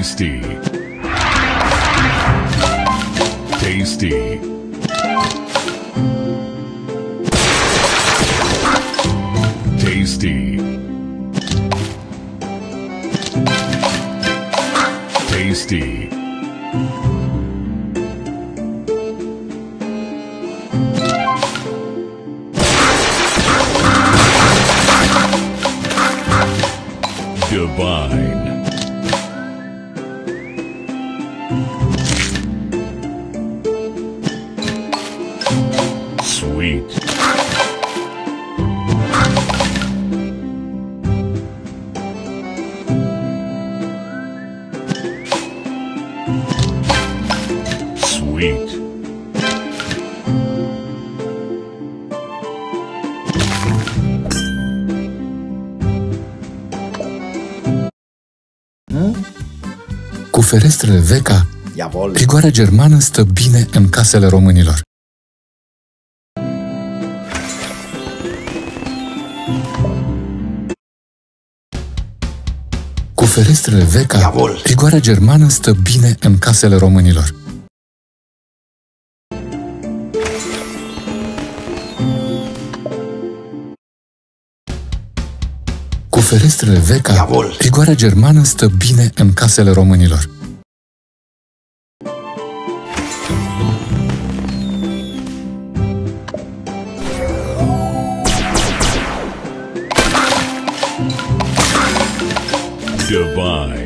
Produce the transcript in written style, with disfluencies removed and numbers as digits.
Tasty. Tasty. Tasty. Tasty. Divine. Sweet. Sweet. Cu ferestrele Veca, Jawohl. rigoarea germană stă bine în casele românilor. Cu ferestrele Veca, Jawohl. rigoarea germană stă bine în casele românilor. Cu ferestrele Veca, Jawohl. rigoarea germană stă bine în casele românilor. Divine.